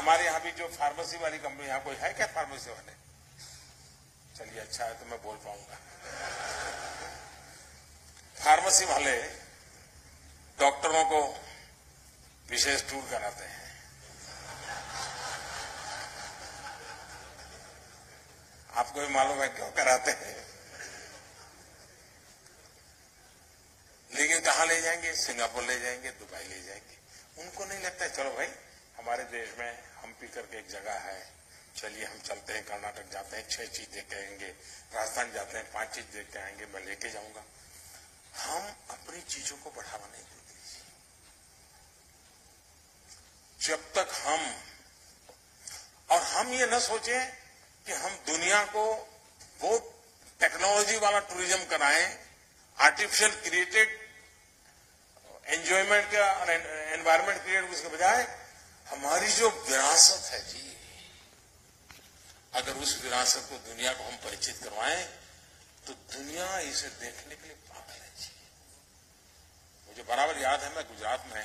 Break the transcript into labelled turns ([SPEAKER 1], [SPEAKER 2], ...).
[SPEAKER 1] हमारे यहाँ भी जो फार्मेसी वाली कंपनी, यहाँ कोई है क्या फार्मेसी वाले? चलिए अच्छा है तो मैं बोल पाऊंगा। फार्मेसी वाले डॉक्टरों को विशेष टूर कराते हैं। आपको भी मालूम है क्यों कराते हैं? लेकिन कहां ले जाएंगे? सिंगापुर ले जाएंगे, दुबई ले जाएंगे। उनको नहीं लगता है चलो भाई हमारे देश में हम्पी करके एक जगह है, चलिए हम चलते हैं, कर्नाटक जाते हैं, 6 चीज देख के आएंगे, राजस्थान जाते हैं 5 चीज देख के आएंगे, मैं लेके जाऊंगा। हम अपनी चीजों को बढ़ावा नहीं देते। जब तक हम ये न सोचें कि हम दुनिया को वो टेक्नोलॉजी वाला टूरिज्म कराएं, आर्टिफिशियल क्रिएटेड एंजॉयमेंट का एनवायरमेंट क्रिएट, उसके बजाय हमारी जो विरासत है जी, अगर उस विरासत को दुनिया को हम परिचित करवाएं तो दुनिया इसे देखने के लिए पागल है जी। मुझे बराबर याद है, मैं गुजरात में